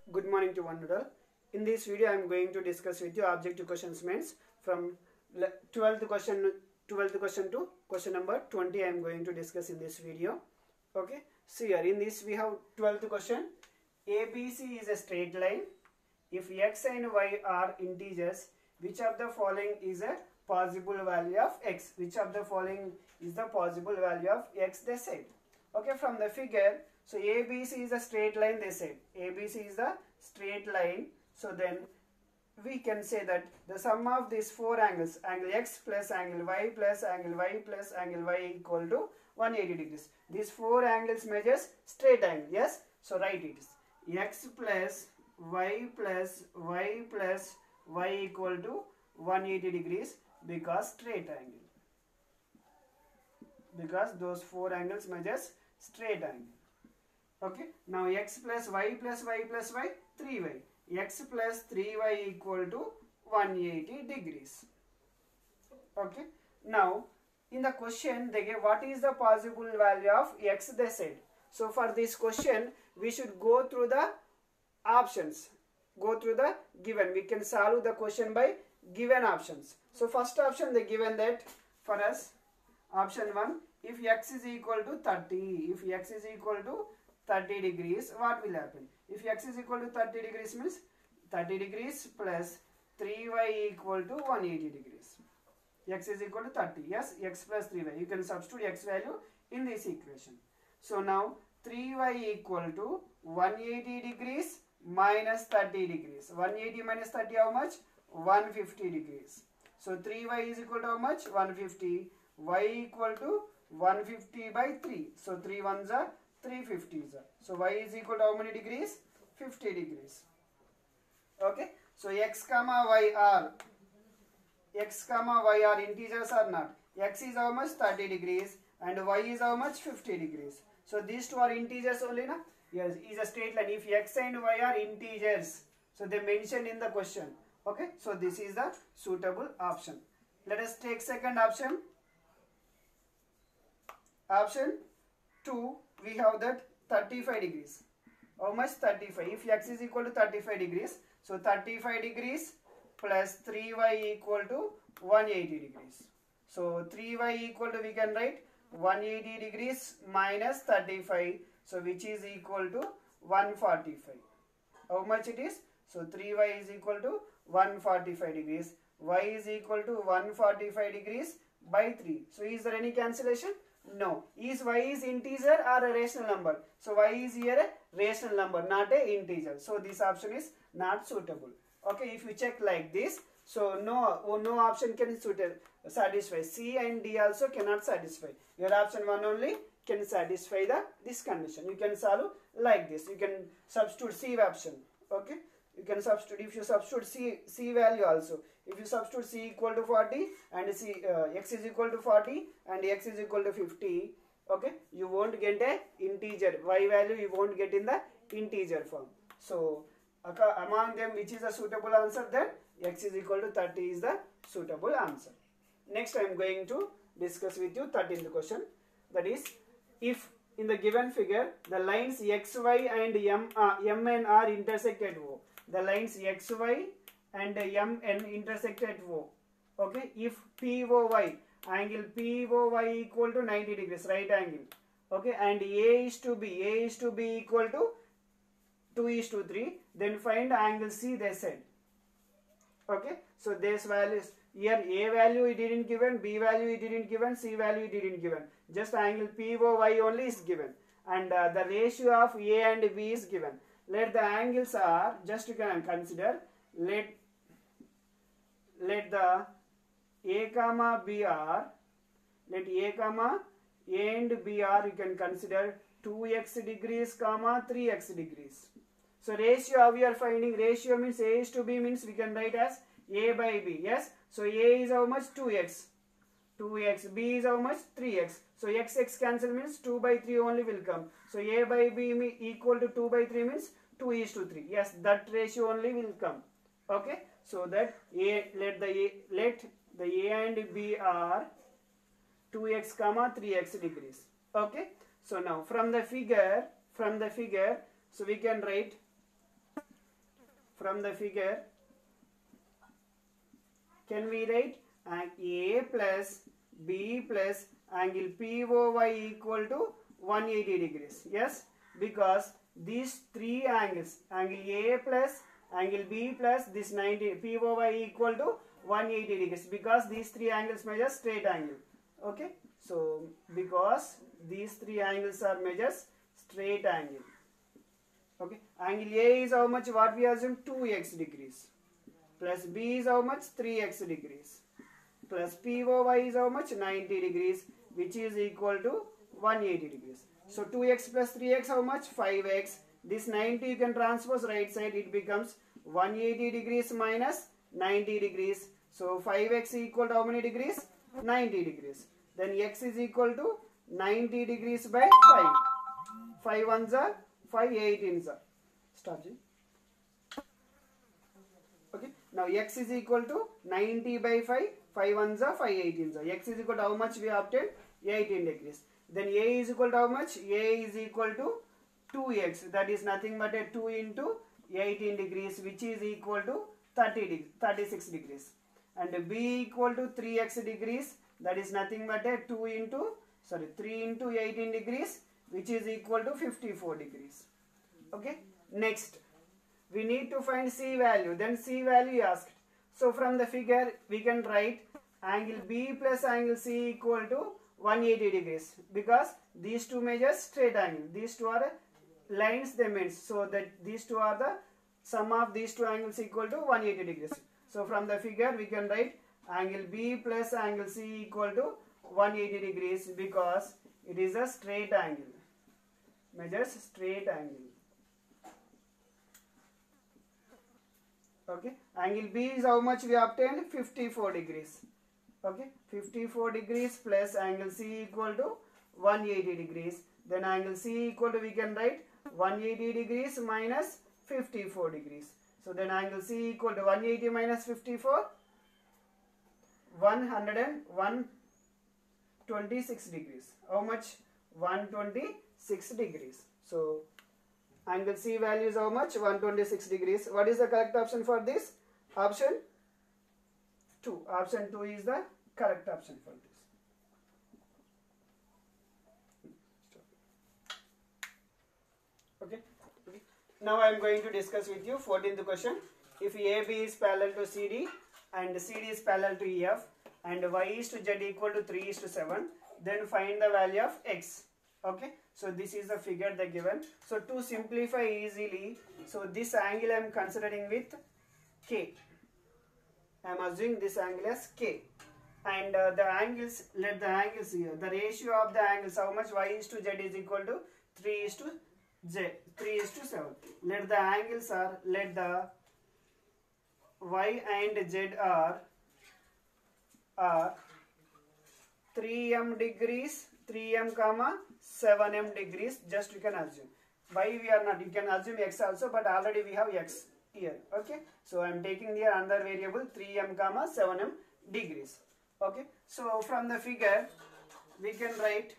Good morning to one and all. In this video, I am going to discuss with you objective questions means from 12th question to question number 20. I am going to discuss in this video. Okay. So here in this we have 12th question. ABC is a straight line. If x and y are integers, which of the following is a possible value of x? Which of the following is the possible value of x? They said. Okay, from the figure. So ABC is a straight line, they said. ABC is the straight line. So then we can say that the sum of these four angles, angle x plus angle y plus angle y plus angle y equal to 180 degrees. These four angles measures straight angle. Yes. So write it is x plus y plus y plus y equal to 180 degrees because straight angle. Because those four angles measures straight angle. Okay, now x plus y plus y plus y, 3y. X plus 3y equal to 180 degrees. Okay, now in the question they gave what is the possible value of x, they said. So for this question we should go through the options, go through the given. We can solve the question by given options. So first option they given that for us, option 1, if x is equal to 30, if x is equal to 30 degrees, what will happen? If x is equal to 30 degrees means 30 degrees plus 3y equal to 180 degrees. X is equal to 30. Yes, x plus 3y. You can substitute x value in this equation. So now 3y equal to 180 degrees minus 30 degrees. 180 minus 30 how much? 150 degrees. So 3y is equal to how much? 150. Y equal to 150 by 3. So 3 ones are 350s are. So y is equal to how many degrees? 50 degrees. Okay. So x comma y are integers or not? X is how much? 30 degrees and y is how much? 50 degrees. So these two are integers only, na? Yes, is a straight line. If x and y are integers, so they mentioned in the question. Okay. So this is the suitable option. Let us take second option. Option 2, we have that 35 degrees. How much? 35. If x is equal to 35 degrees, so 35 degrees plus 3y equal to 180 degrees. So 3y equal to, we can write 180 degrees minus 35. So which is equal to 145. How much it is? So 3y is equal to 145 degrees. Y is equal to 145 degrees by 3. So is there any cancellation? No. Is y is integer or a rational number? So y is here a rational number, not a integer. So this option is not suitable. Okay, if you check like this, so no option can satisfy. C and D also cannot satisfy. Your option 1 only can satisfy this condition. You can solve like this. You can substitute C option. Okay, you can substitute. If you substitute C value also, if you substitute C equal to 40 and x is equal to 40 and x is equal to 50, okay, you won't get a integer. Y value you won't get in the integer form. So among them, which is a suitable answer? Then x is equal to 30 is the suitable answer. Next I am going to discuss with you 13th question. That is, if in the given figure the lines xy and mn are intersect at O. The lines xy and mn intersect at O. Okay, if POY, angle POY equal to 90 degrees, right angle. Okay, and A is to B equal to 2:3, then find angle C, they said. Okay, so this values here, A value it didn't given, B value it didn't given, C value it didn't given. Just angle POY only is given, and the ratio of A and B is given. Let the angles are, just you can consider, let the A comma B are, let A comma A and B are, you can consider 2x degrees comma 3x degrees. So ratio how we are finding? Ratio means A is to B means we can write as A by B. Yes. So A is how much? 2x. B is how much? 3x. So x cancel means 2 by 3 only will come. So A by B equal to 2 by 3 means 2:3. Yes, that ratio only will come. Okay. So that let the A and B are 2x comma 3x degrees. Okay. So now from the figure, so we can write from the figure, can we write A plus B plus angle POY equal to 180 degrees? Yes, because these three angles, angle A plus angle B plus this 90 POY equal to 180 degrees, because these three angles measure straight angle. Okay, so because these three angles are measures straight angle. Okay, angle A is how much? What we assume? 2x degrees. Plus B is how much? 3x degrees. Plus POY is how much? 90 degrees, which is equal to 180 degrees. So 2x plus 3x how much? 5x. This 90 you can transpose right side. It becomes 180 degrees minus 90 degrees. So 5x equal to how many degrees? 90 degrees. Then x is equal to 90 degrees by 5. 5 ones are 5 18s are. Stop. Okay. Now x is equal to 90 by 5. 5 ones are 5 18s are. X is equal to how much we obtained? 18 degrees. Then a is equal to how much? A is equal to 2x. That is nothing but a 2 into 18 degrees, which is equal to 36 degrees. And b equal to 3x degrees. That is nothing but a 3 into 18 degrees, which is equal to 54 degrees. Okay. Next, we need to find C value. Then C value asked. So from the figure, we can write angle B plus angle C equal to 180 degrees, because these two measures straight angle. These two are lines they means. So that these two are the sum of these two angles equal to 180 degrees. So from the figure, we can write angle B plus angle C equal to 180 degrees, because it is a straight angle. Measures straight angle. Okay. Angle B is how much we obtained? 54 degrees. Okay. 54 degrees plus angle C equal to 180 degrees. Then angle C equal to, we can write 180 degrees minus 54 degrees. So then angle C equal to 180 minus 54, 126 degrees. How much? 126 degrees. So angle C value is how much? 126 degrees. What is the correct option for this? Option 2. Option 2 is the correct option for this. Okay. Now I am going to discuss with you 14th question. If AB is parallel to CD and CD is parallel to EF and Y is to Z equal to 3 is to 7, then find the value of X. Okay. So this is the figure they given. So to simplify easily, so this angle I am considering with K. I am assuming this angle as K. And the angles, let the angles here, the ratio of the angles, how much? Y is to Z is equal to 3 is to Z, 3 is to 7. Let the angles are, let the Y and Z are 3m degrees, 3m comma 7m degrees. Just you can assume. Y we are not, you can assume X also, but already we have X here. Okay. So I am taking here another variable 3m comma 7m degrees. Okay. So from the figure we can write,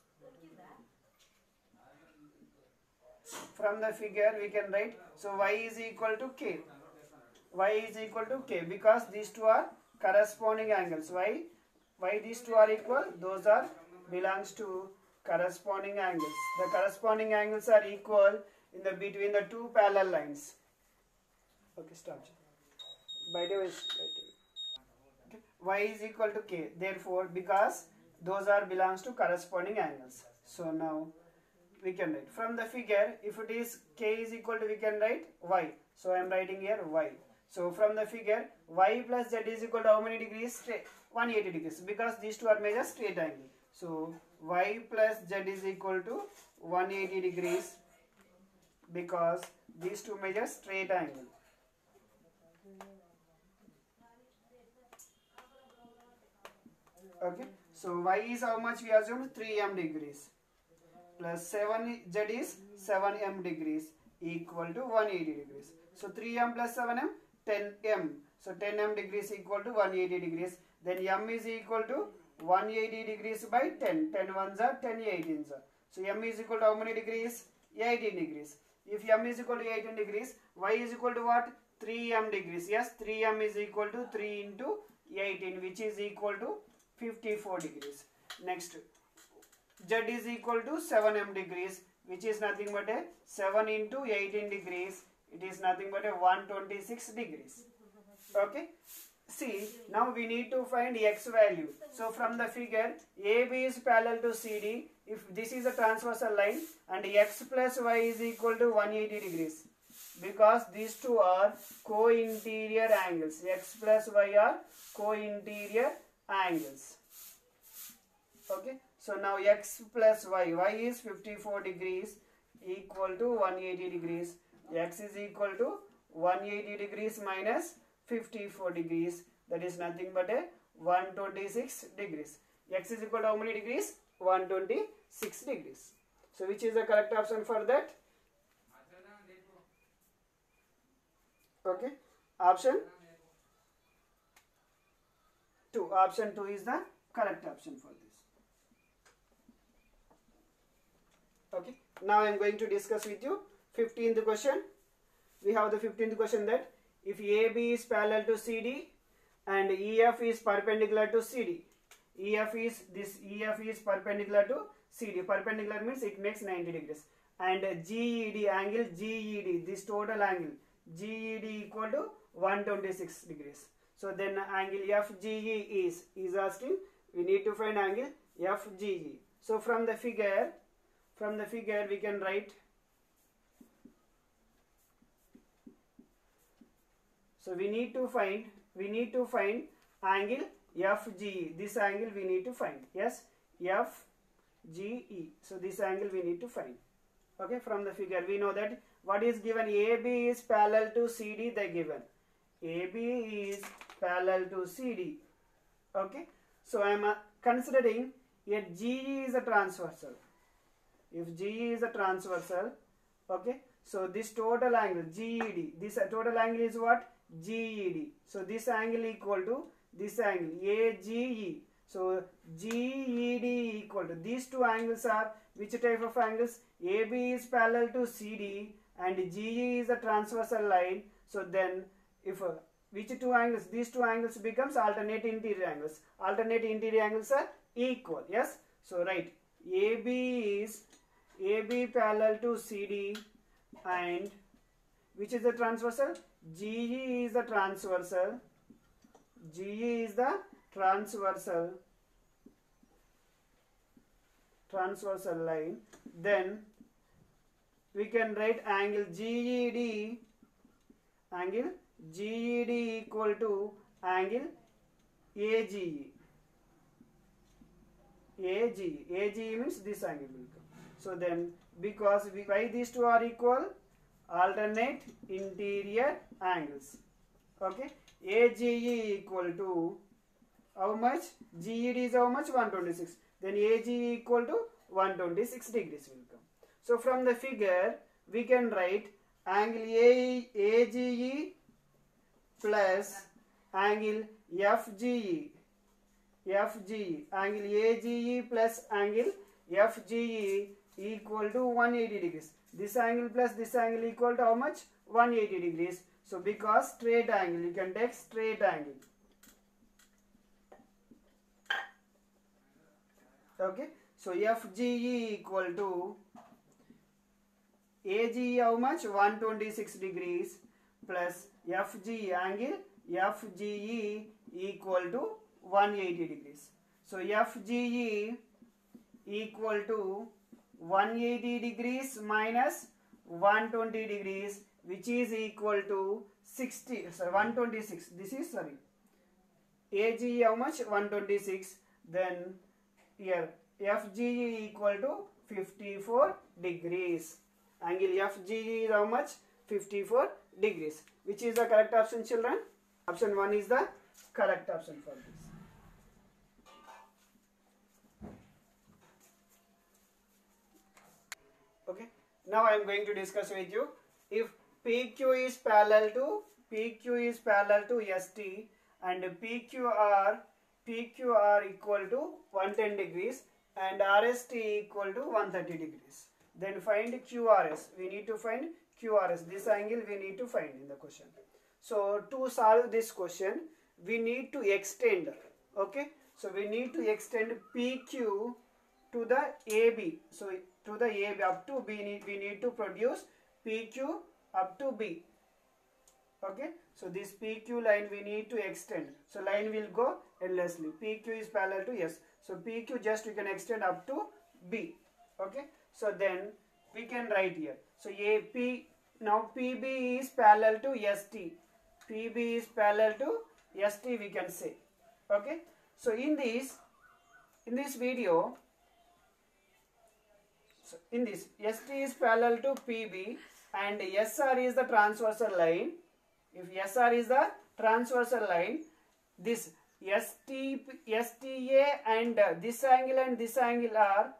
so Y is equal to K. Y is equal to K, because these two are corresponding angles. Why these two are equal? Those are belongs to corresponding angles. The corresponding angles are equal in the between the two parallel lines. Okay, stop. By the way, okay. Y is equal to K. Therefore, because those are belongs to corresponding angles. So now we can write from the figure, if it is K is equal to, we can write Y. So I am writing here Y. So from the figure, Y plus Z is equal to how many degrees? Straight 180 degrees, because these two are measure straight angle. So Y plus Z is equal to 180 degrees, because these two measure straight angle. Okay. So Y is how much we assume? 3m degrees. Plus 7Z is 7m degrees equal to 180 degrees. So 3m plus 7m, 10m. So 10m degrees equal to 180 degrees. Then m is equal to 180 degrees by 10. 10 ones are 10 18s are. So m is equal to how many degrees? 18 degrees. If m is equal to 18 degrees, y is equal to what? 3m degrees. Yes, 3m is equal to 3 into 18, which is equal to 54 degrees. Next, z is equal to 7m degrees, which is nothing but a 7 into 18 degrees. It is nothing but a 126 degrees. Okay. See, now we need to find x value. So from the figure, AB is parallel to CD. If this is a transversal line, and x plus y is equal to 180 degrees, because these two are co-interior angles. X plus y are co-interior angles. Okay. So now x plus y is 54 degrees equal to 180 degrees. X is equal to 180 degrees minus 54 degrees. That is nothing but a 126 degrees. X is equal to how many degrees? 126 degrees. So which is the correct option for that? Okay. Option 2. Option 2 is the correct option for this. Okay. Now I am going to discuss with you 15th question. We have the 15th question that if AB is parallel to CD and EF is perpendicular to CD. EF is perpendicular to CD. Perpendicular means it makes 90 degrees. And GED, angle GED, this total angle GED equal to 126 degrees. So then angle FGE is asking, we need to find angle FGE. So from the figure we can write. So we need to find angle FGE. This angle we need to find. Yes, FGE. So this angle we need to find. Okay, from the figure we know that what is given. AB is parallel to CD. They given AB is parallel to CD. Okay, so I am considering here GE is a transversal. If GE is a transversal, okay, so this total angle GED, this total angle is what? GED. So this angle equal to this angle AGE. So GED equal to these two angles are which type of angles? AB is parallel to CD and GE is a transversal line. So then if which two angles? These two angles becomes alternate interior angles. Alternate interior angles are equal. Yes. So right, AB parallel to CD and which is the transversal? GE is the transversal. GE is the transversal line. Then we can write angle GED equal to angle AGE. AGE means this angle will come. So then because why these two are equal? Alternate interior angles. Okay, AGE equal to how much? GED is how much? 126. Then AGE equal to 126 degrees will come. So from the figure we can write angle AGE plus angle FGE. Angle AGE plus angle FGE equal to 180 degrees. This angle plus this angle equal to how much? 180 degrees. So because straight angle, you can take straight angle. Okay. So FGE equal to AGE how much? 126 degrees plus FGE angle FGE equal to 180 degrees. So FGE equal to 180 degrees minus 120 degrees, which is equal to 126. This is AGE how much? 126. Then here FGE equal to 54 degrees. Angle FGE is how much? 54 degrees. Which is the correct option, children? Option 1 is the correct option for this. Okay. Now I am going to discuss with you if PQ is parallel to ST and PQR equal to 110 degrees and RST equal to 130 degrees. Then find QRS. We need to find QRS. This angle we need to find in the question. So to solve this question, we need to extend. Okay, so we need to extend PQ to the AB. So to the AB up to B, we need to produce PQ up to B. Okay, so this PQ line we need to extend. So line will go endlessly. PQ is parallel to S. So PQ just we can extend up to B. Okay, so then we can write here. So AP, now PB is parallel to ST. PB is parallel to ST, we can say. Okay, so in this video, so in this ST is parallel to PB and SR is the transversal line. If SR is the transversal line, this STA and this angle are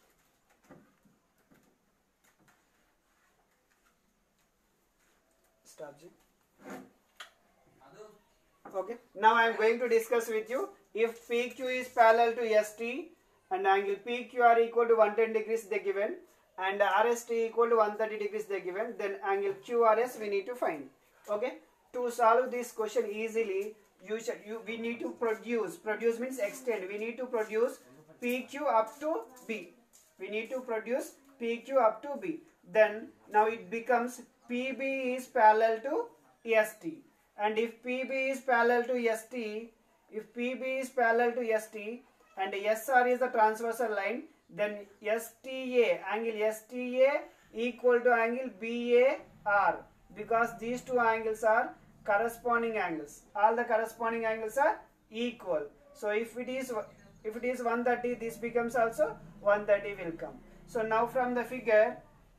okay. Now I am going to discuss with you, if PQ is parallel to ST and angle PQR equal to 110 degrees they given and RST equal to 130 degrees they given, then angle QRS we need to find. Okay, to solve this question easily, we need to produce means extend. We need to produce PQ up to B. We need to produce PQ up to B. Then now it becomes PB is parallel to ST. And if PB is parallel to ST, and SR is the transversal line, then angle STA equal to angle BAR, because these two angles are corresponding angles. All the corresponding angles are equal. So if it is 130, this becomes also 130 will come. So now from the figure,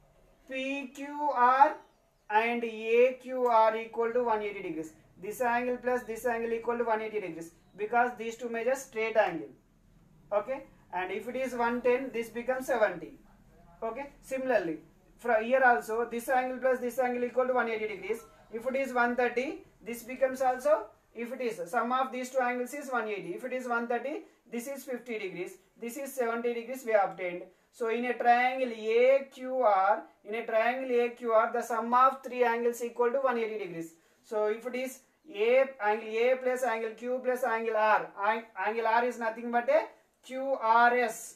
PQR and AQR equal to 180 degrees. This angle plus this angle equal to 180 degrees, because these two measure straight angle. Okay, and if it is 110, this becomes 70. Okay, similarly from here also, this angle plus this angle equal to 180 degrees. If it is 130, this becomes also, if it is sum of these two angles is 180. If it is 130, this is 50 degrees, this is 70 degrees we obtained. So in a triangle AQR, the sum of three angles equal to 180 degrees. So if it is angle A plus angle Q plus angle R, angle R is nothing but a QRS.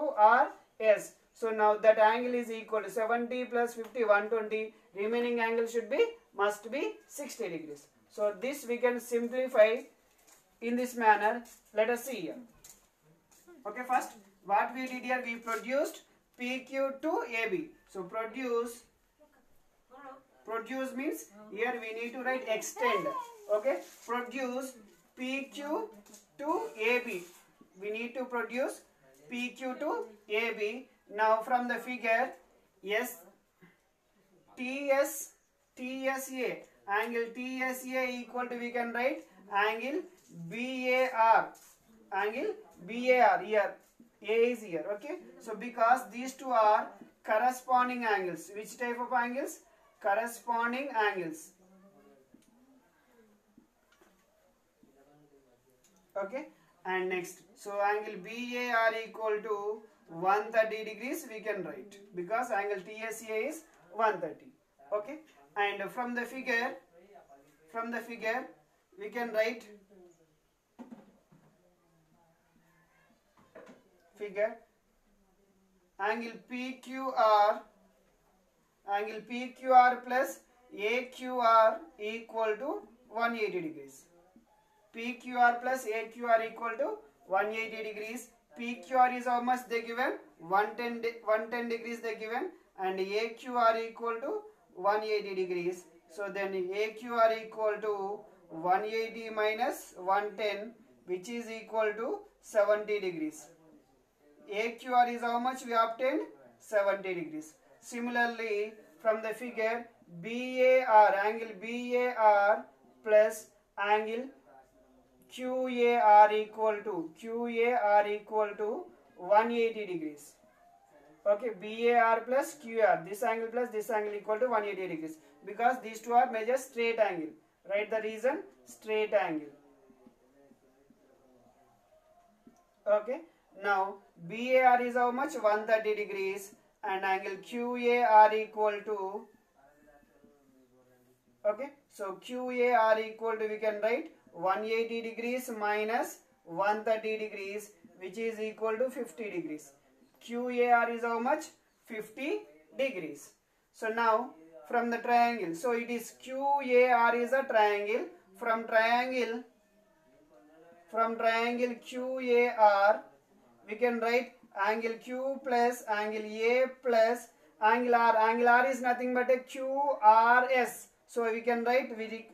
So now that angle is equal to 70 plus 50, 120. Remaining angle must be 60 degrees. So this we can simplify in this manner. Let us see here. Okay, first what we did here, we produced PQ to AB. So produce means here we need to write extend. Okay, produce PQ to AB. We need to produce PQ to AB. Now from the figure, TSA, angle TSA equal to, we can write angle BAR. Here A is here. Okay, so because these two are corresponding angles. Which type of angles? Corresponding angles. Okay, and next, so angle BAR equal to 130 degrees we can write, because angle TSA is 130. Okay, and from the figure we can write angle PQR plus AQR equal to 180 degrees. PQR plus AQR equal to 180 degrees. PQR is how much they given? 110 degrees they given, and AQR equal to 180 degrees. So then AQR equal to 180 minus 110, which is equal to 70 degrees. AQR is how much we obtained? 70 degrees. Similarly, from the figure, angle BAR plus angle QAR equal to 180 degrees. Okay, BAR plus QR, this angle plus this angle equal to 180 degrees, because these two are measure straight angle. Write the reason, straight angle. Okay, now BAR is how much? 130 degrees, and angle QAR equal to, Okay, so QAR equal to, we can write 180 degrees minus 130 degrees, which is equal to 50 degrees. QAR is how much? 50 degrees. So now from the triangle, so it is QAR is a triangle. From triangle QAR, we can write angle Q plus angle A plus angle R. Angle R is nothing but a QRS. So we can write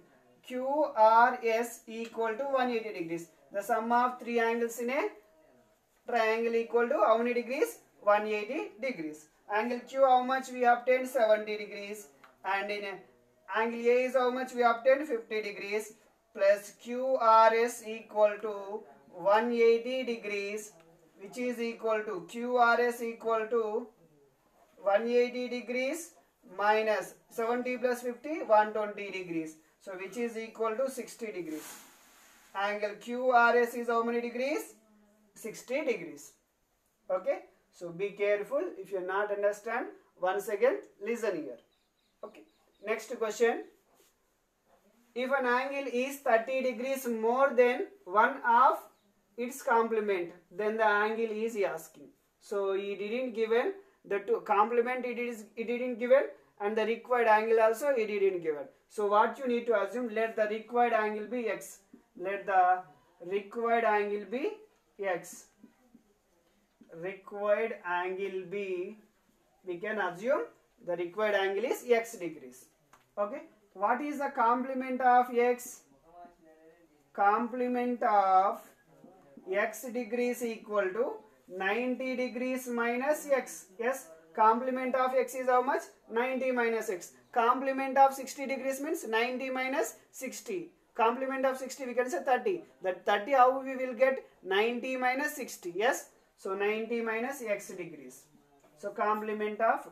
QRS equal to 180 degrees. The sum of three angles in a triangle equal to how many degrees? 180 degrees. Angle Q, how much we obtained? 70 degrees. And in angle A is how much we obtained? 50 degrees. Plus QRS equal to 180 degrees, which is equal to QRS equal to 180 degrees minus 70 plus 50, 120 degrees. So which is equal to 60 degrees. Angle QRS is how many degrees? 60 degrees. Okay. So be careful. If you not understand, once again listen here. Okay. Next question. If an angle is 30 degrees more than one of its complement, then the angle is asking. So he didn't given the two complement, it didn't given, and the required angle also it didn't given. So what you need to assume, let the required angle be x. Let the required angle be x. Required angle be, we can assume the required angle is x degrees. Okay. What is the complement of x? Complement of x degrees equal to 90 degrees minus x. Yes, complement of x is how much? 90 minus x. Complement of 60 degrees means 90 minus 60. Complement of 60 we can say 30. That 30 how we will get? 90 minus 60. Yes, so 90 minus x degrees. So complement of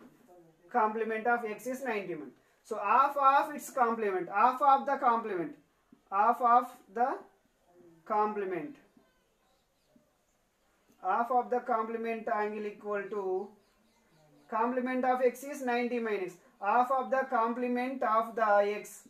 x is 90 minus. So half of its complement, half of the complement angle equal to, complement of x is 90 minus half of the complement of the x,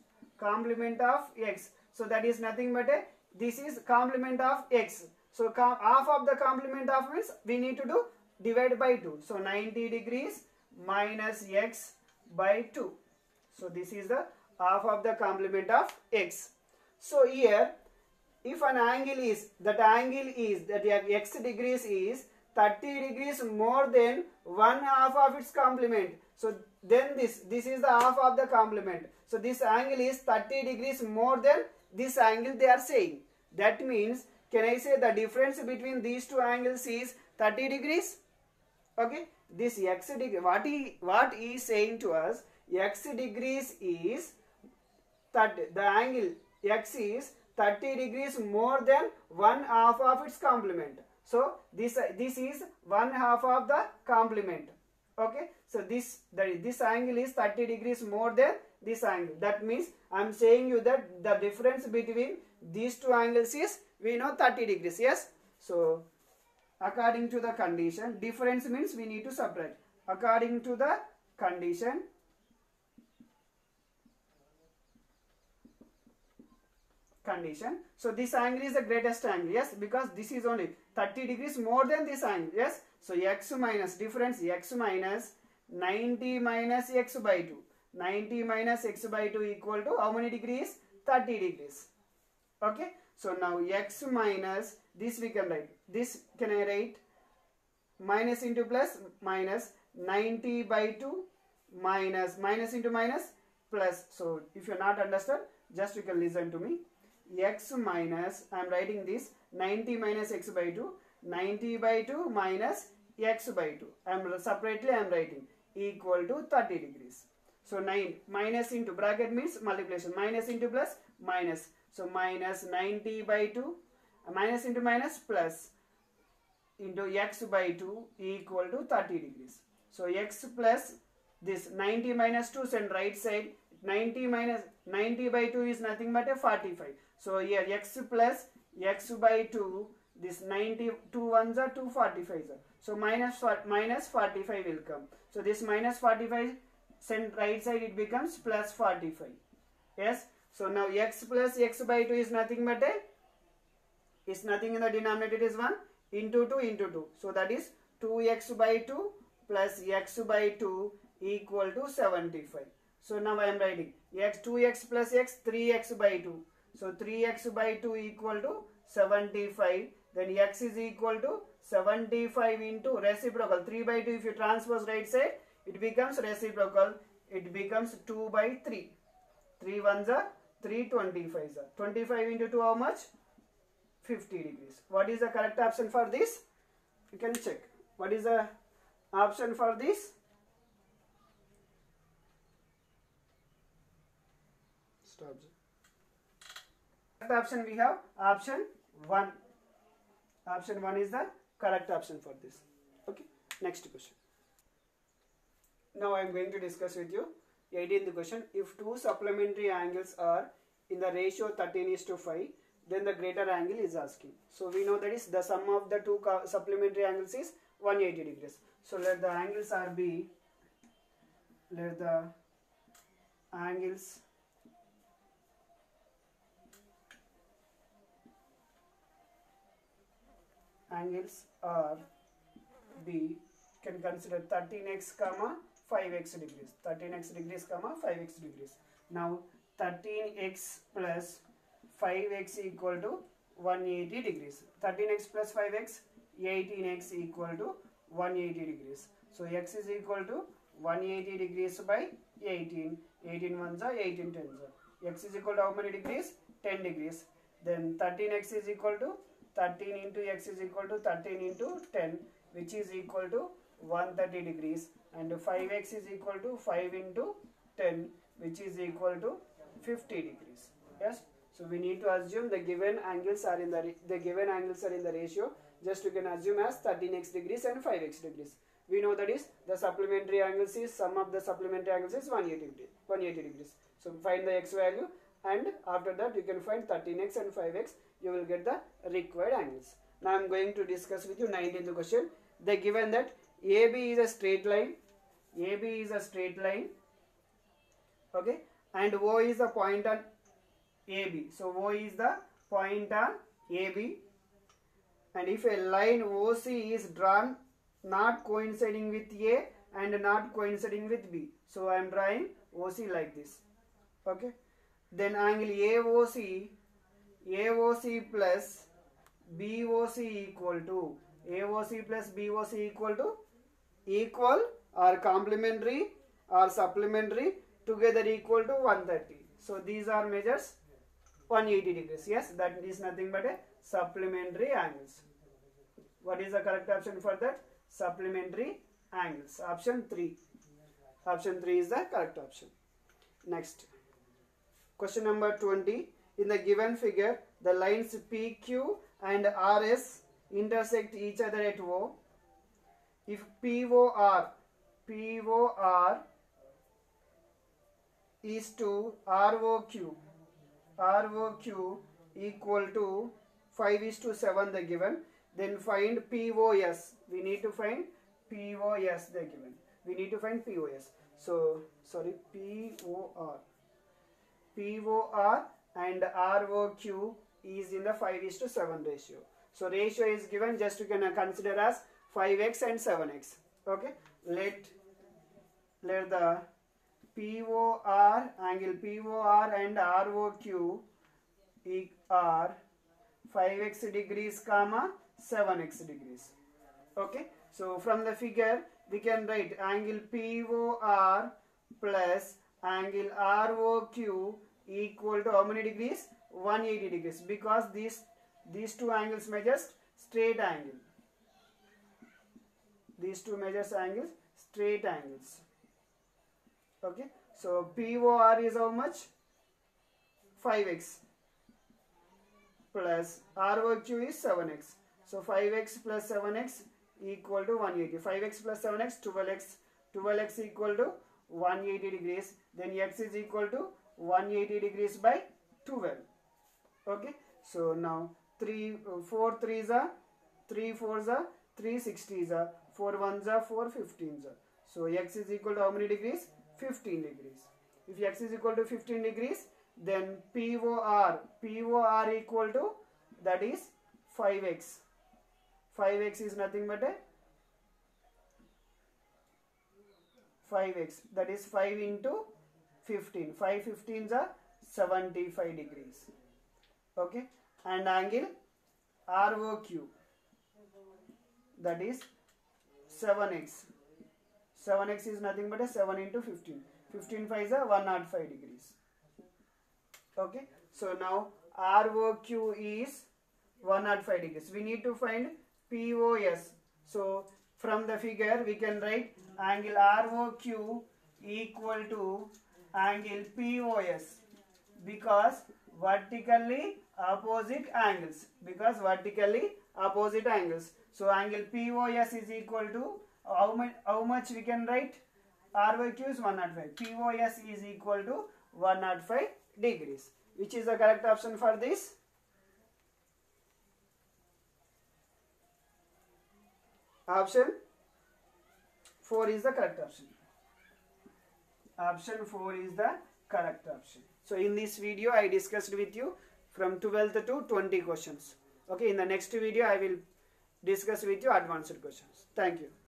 so that is nothing but a, this is complement of x. So half of the complement of means we need to do divide by 2. So 90 degrees minus x by 2. So this is the half of the complement of x. So here, if an angle is, that x degrees is 30 degrees more than one half of its complement. So then this is the half of the complement. So this angle is 30 degrees more than this angle they are saying. That means, can I say the difference between these two angles is 30 degrees? Okay. This x degree, what he is saying to us, x degrees is 30, the angle x is 30 degrees more than one half of its complement. So this is one half of the complement. Okay, so this angle is 30 degrees more than this angle. That means I am saying you that the difference between these two angles is, we know, 30 degrees. Yes, so according to the condition, difference means we need to subtract. According to the condition, so this angle is the greatest angle. Yes, because this is only 30 degrees more than this angle. Yes, so x minus, difference x minus 90 minus x by 2. 90 minus x by 2 equal to how many degrees? 30 degrees. Okay, so now x minus, this we can write, this can I write minus into plus, minus 90 by 2 minus into minus plus. So if you not understand, just you can listen to me. X minus, I am writing this 90 minus x by 2, 90 by 2 minus x by 2. Separately I am writing equal to 30 degrees. So 9 minus into bracket means multiplication, minus into plus minus. So minus 90 by 2, minus into minus plus into x by 2 equal to 30 degrees. So x plus this 90 minus 2 send right side, 90 minus 90 by 2 is nothing but a 45. So here x plus x by 2, this 90, 2 ones are 245. So minus 45 will come. So this minus 45 send right side, it becomes plus 45. Yes. So now x plus x by 2 is nothing but a, is nothing in the denominator, it is 1 into 2 into 2. So that is 2x by 2 plus x by 2 equal to 75. So now I am writing x 2x plus x 3x by 2. So 3x by 2 equal to 75. Then x is equal to 75 into reciprocal. 3 by 2 if you transpose right side, it becomes reciprocal. It becomes 2 by 3. 3 ones are 3, 25s are. 25 into 2 how much? 50 degrees. What is the correct option for this? You can check. What is the option for this? Stop. Correct option we have option 1. Option 1 is the correct option for this. Okay. Next question. Now I am going to discuss with you 18th question. If two supplementary angles are in the ratio 13:5, then the greater angle is asking. So we know that is the sum of the two supplementary angles is 180 degrees. So let the angles are be, let the angles are be, can consider 13x comma 5x degrees, 13x degrees comma 5x degrees. Now 13x plus 5x equal to 180 degrees. 13x plus 5x, 18x equal to 180 degrees. So x is equal to 180 degrees by 18. 18 ones are 18 tens are. X is equal to how many degrees? 10 degrees. Then 13x is equal to 13 into x is equal to 13 into 10, which is equal to 130 degrees. And 5x is equal to 5 into 10, which is equal to 50 degrees. Yes. So we need to assume the given angles are in the ratio. Just you can assume as 13x degrees and 5x degrees. We know that is the supplementary angles is, sum of the supplementary angles is 180 degrees. So find the x value, and after that you can find 13x and 5x. You will get the required angles. Now I am going to discuss with you 19th question. They given that AB is a straight line. AB is a straight line. Okay. And O is the point on AB. So O is the point on AB. And if a line OC is drawn not coinciding with A and not coinciding with B. So I am drawing OC like this. Okay. Then angle AOC plus BOC equal to, AOC plus BOC equal to, equal or complementary or supplementary, together equal to 130. So these are measures 180 degrees. Yes, that is nothing but a supplementary angles. What is the correct option for that? Supplementary angles. Option 3. Option 3 is the correct option. Next. Question number 20. In the given figure, the lines PQ and RS intersect each other at O. If POR is to ROQ equal to 5:7 the given, then find POS. We need to find POS the given. We need to find POS. So sorry, POR and ROQ is in the 5:7 ratio. So ratio is given, just you can consider as 5x and 7x. Okay. Let the POR, angle POR and ROQ are 5x degrees comma 7x degrees. Okay. So from the figure we can write angle POR plus angle ROQ equal to how many degrees? 180 degrees, because these two angles measures straight angle. These two measures angles straight angles. Okay. So POR is how much? 5x plus ROQ is 7x. So 5x plus 7x equal to 180. 5x plus 7x, 12x. 12x equal to 180 degrees. Then x is equal to 180 degrees by 12. Okay. So now 4 3s are 3 4s are 360s are 4 1s are 4 15s are. So x is equal to how many degrees? 15 degrees. If x is equal to 15 degrees, then POR equal to, that is 5x. 5x is nothing but a 5x, that is 5 into 15. 5 15s are 75 degrees. Okay, and angle ROQ, that is 7x. 7x is nothing but a 7 into 15. 15 5 is a 105 degrees. Okay, so now ROQ is 105 degrees. We need to find POS. So from the figure we can write angle ROQ equal to angle POS, because vertically opposite angles. So angle POS is equal to how much we can write? ROQ is 105. POS is equal to 105 degrees. Which is the correct option for this? Option 4 is the correct option. Option 4 is the correct option. So in this video I discussed with you from 12th to 20 questions. Okay, in the next video I will discuss with you advanced questions. Thank you.